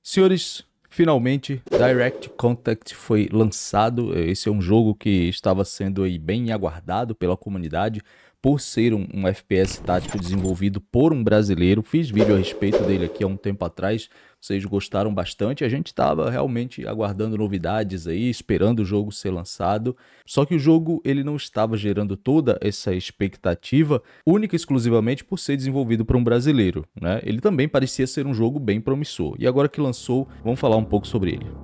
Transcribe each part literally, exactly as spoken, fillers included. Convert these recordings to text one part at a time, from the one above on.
Senhores, finalmente Direct Contact foi lançado. Esse é um jogo que estava sendo aí bem aguardado pela comunidade por ser um, um F P S tático desenvolvido por um brasileiro. Fiz vídeo a respeito dele aqui há um tempo atrás, vocês gostaram bastante. A gente estava realmente aguardando novidades aí, esperando o jogo ser lançado. Só que o jogo ele não estava gerando toda essa expectativa única e exclusivamente por ser desenvolvido por um brasileiro, né? Ele também parecia ser um jogo bem promissor. E agora que lançou, vamos falar um pouco sobre ele.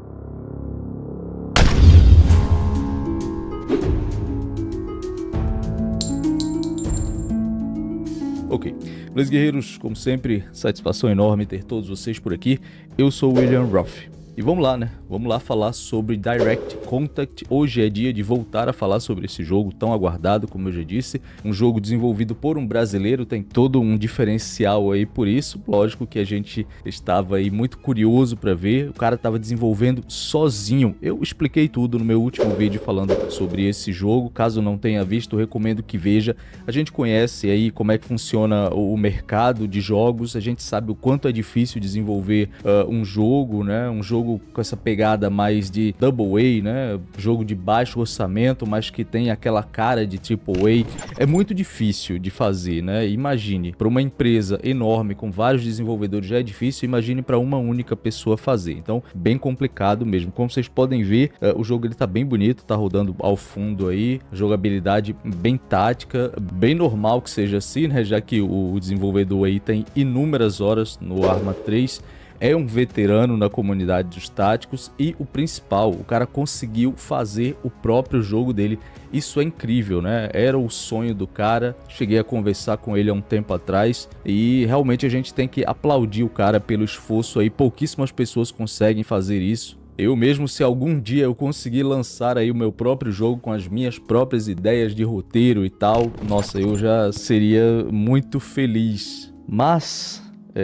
Ok, meus guerreiros, como sempre, satisfação enorme ter todos vocês por aqui. Eu sou o William Roth. E vamos lá, né? Vamos lá falar sobre Direct Contact. Hoje é dia de voltar a falar sobre esse jogo tão aguardado, como eu já disse. Um jogo desenvolvido por um brasileiro, tem todo um diferencial aí por isso. Lógico que a gente estava aí muito curioso para ver. O cara estava desenvolvendo sozinho. Eu expliquei tudo no meu último vídeo falando sobre esse jogo. Caso não tenha visto, recomendo que veja. A gente conhece aí como é que funciona o mercado de jogos. A gente sabe o quanto é difícil desenvolver uh, um jogo, né? Um jogo com essa pegada mais de Double A, né? Jogo de baixo orçamento, mas que tem aquela cara de Triple A. É muito difícil de fazer, né? Imagine, para uma empresa enorme com vários desenvolvedores já é difícil, imagine para uma única pessoa fazer. Então, bem complicado mesmo. Como vocês podem ver, uh, o jogo ele tá bem bonito, tá rodando ao fundo aí, jogabilidade bem tática, bem normal que seja assim, né? Já que o desenvolvedor aí tem inúmeras horas no Arma três. É um veterano na comunidade dos táticos e o principal, o cara conseguiu fazer o próprio jogo dele. Isso é incrível, né? Era o sonho do cara. Cheguei a conversar com ele há um tempo atrás e realmente a gente tem que aplaudir o cara pelo esforço aí. Pouquíssimas pessoas conseguem fazer isso. Eu mesmo, se algum dia eu conseguir lançar aí o meu próprio jogo com as minhas próprias ideias de roteiro e tal, nossa, eu já seria muito feliz. Mas...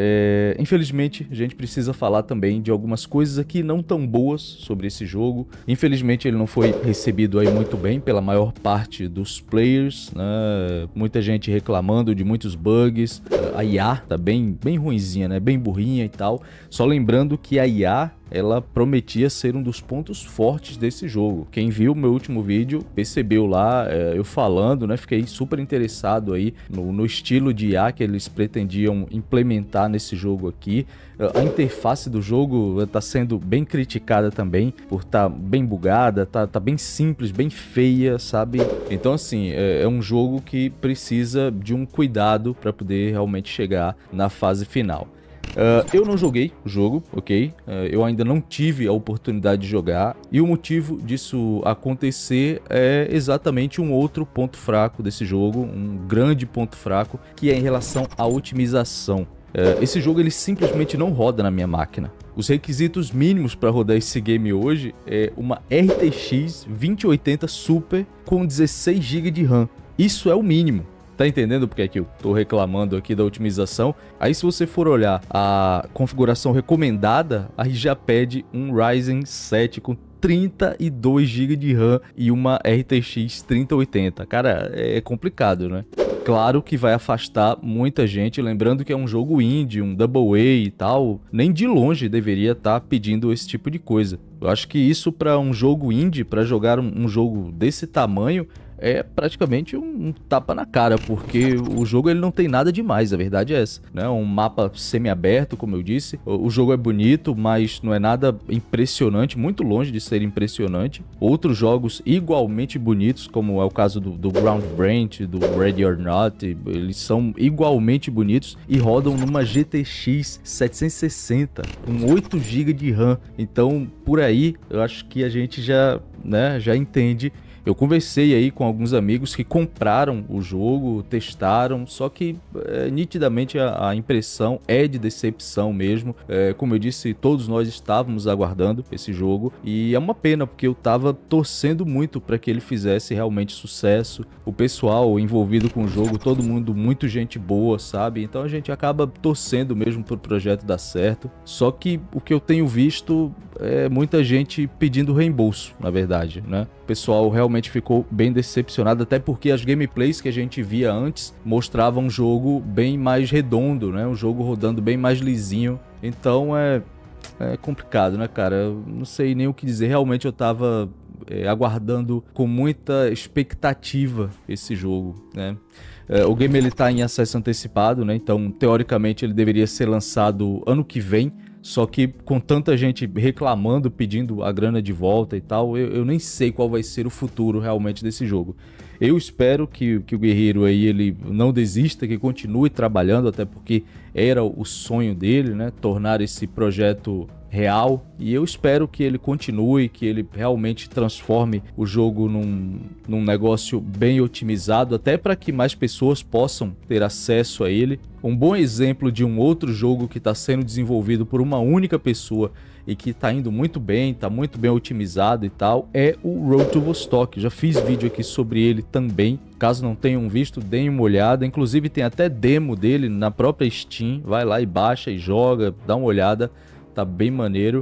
É, infelizmente a gente precisa falar também de algumas coisas aqui não tão boas sobre esse jogo. Infelizmente ele não foi recebido aí muito bem pela maior parte dos players, né? Muita gente reclamando de muitos bugs. A I A tá bem, bem ruinzinha, né? Bem burrinha e tal. Só lembrando que a I A ela prometia ser um dos pontos fortes desse jogo. Quem viu o meu último vídeo percebeu lá é, eu falando, né? Fiquei super interessado aí no, no estilo de I A que eles pretendiam implementar nesse jogo aqui. A interface do jogo está sendo bem criticada também por estar tá bem bugada, tá, tá bem simples, bem feia, sabe? Então assim, é, é um jogo que precisa de um cuidado para poder realmente chegar na fase final. Uh, eu não joguei o jogo, ok? Uh, eu ainda não tive a oportunidade de jogar e o motivo disso acontecer é exatamente um outro ponto fraco desse jogo, um grande ponto fraco, que é em relação à otimização. Uh, esse jogo ele simplesmente não roda na minha máquina. Os requisitos mínimos para rodar esse game hoje é uma R T X vinte oitenta Super com dezesseis gigas de RAM. Isso é o mínimo. Tá entendendo porque é que eu tô reclamando aqui da otimização? Aí se você for olhar a configuração recomendada, aí já pede um Ryzen sete com trinta e dois gigas de RAM e uma R T X trinta oitenta. Cara, é complicado, né? Claro que vai afastar muita gente, lembrando que é um jogo indie, um Double A e tal, nem de longe deveria estar pedindo esse tipo de coisa. Eu acho que isso para um jogo indie, para jogar um, um jogo desse tamanho, é praticamente um, um tapa na cara, porque o jogo ele não tem nada demais, a verdade é essa, né? Um mapa semi-aberto, como eu disse, o, o jogo é bonito, mas não é nada impressionante, muito longe de ser impressionante. Outros jogos igualmente bonitos, como é o caso do, do Ground Brand, do Ready or Not, eles são igualmente bonitos e rodam numa G T X setecentos e sessenta, com oito gigas de RAM, então por aí eu acho que a gente já, né, já entende. Eu conversei aí com alguns amigos que compraram o jogo, testaram, só que é, nitidamente a, a impressão é de decepção mesmo. É, como eu disse, todos nós estávamos aguardando esse jogo e é uma pena porque eu estava torcendo muito para que ele fizesse realmente sucesso. O pessoal envolvido com o jogo, todo mundo muito gente boa, sabe? Então a gente acaba torcendo mesmo para o projeto dar certo. Só que o que eu tenho visto é muita gente pedindo reembolso, na verdade, né? O pessoal realmente ficou bem decepcionado, até porque as gameplays que a gente via antes mostravam um jogo bem mais redondo, né? Um jogo rodando bem mais lisinho. Então é... é complicado, né, cara? Eu não sei nem o que dizer. Realmente eu tava é, aguardando com muita expectativa esse jogo, né? É, o game ele tá em acesso antecipado, né? Então, teoricamente, ele deveria ser lançado ano que vem. Só que com tanta gente reclamando, pedindo a grana de volta e tal, eu, eu nem sei qual vai ser o futuro realmente desse jogo. Eu espero que, que o Guerreiro aí ele não desista, que continue trabalhando, até porque era o sonho dele, né? Tornar esse projeto real. E eu espero que ele continue, que ele realmente transforme o jogo num, num negócio bem otimizado, até para que mais pessoas possam ter acesso a ele. Um bom exemplo de um outro jogo que está sendo desenvolvido por uma única pessoa e que está indo muito bem, está muito bem otimizado e tal, é o Road to Vostok. Já fiz vídeo aqui sobre ele também. Caso não tenham visto, deem uma olhada. Inclusive tem até demo dele na própria Steam. Vai lá e baixa e joga, dá uma olhada. Tá bem maneiro.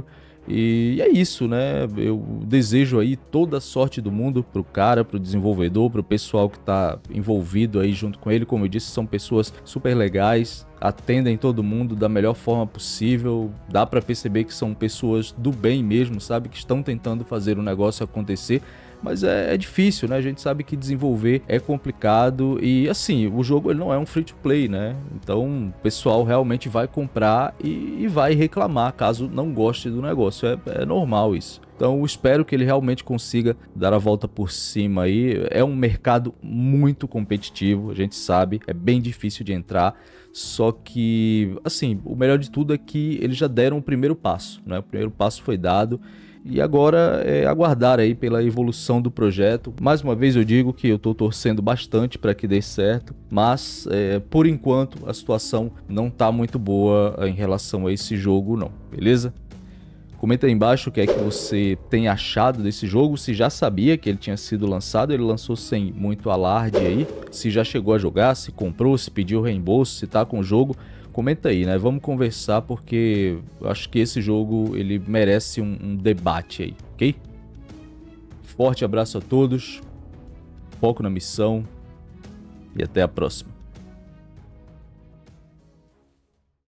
E é isso, né? Eu desejo aí toda a sorte do mundo pro cara, pro desenvolvedor, pro pessoal que tá envolvido aí junto com ele. Como eu disse, são pessoas super legais, atendem todo mundo da melhor forma possível. Dá pra perceber que são pessoas do bem mesmo, sabe? Que estão tentando fazer o negócio acontecer. Mas é, é difícil, né? A gente sabe que desenvolver é complicado e, assim, o jogo ele não é um free-to-play, né? Então, o pessoal realmente vai comprar e, e vai reclamar caso não goste do negócio. É, é normal isso. Então, eu espero que ele realmente consiga dar a volta por cima aí. É um mercado muito competitivo, a gente sabe, é bem difícil de entrar. Só que, assim, o melhor de tudo é que eles já deram o primeiro passo, né? O primeiro passo foi dado. E agora é aguardar aí pela evolução do projeto. Mais uma vez eu digo que eu estou torcendo bastante para que dê certo, mas é, por enquanto a situação não está muito boa em relação a esse jogo não, beleza? Comenta aí embaixo o que é que você tem achado desse jogo, se já sabia que ele tinha sido lançado, ele lançou sem muito alarde aí, se já chegou a jogar, se comprou, se pediu reembolso, se tá com o jogo. Comenta aí, né? Vamos conversar porque eu acho que esse jogo ele merece um, um debate aí, ok? Forte abraço a todos, foco na missão e até a próxima.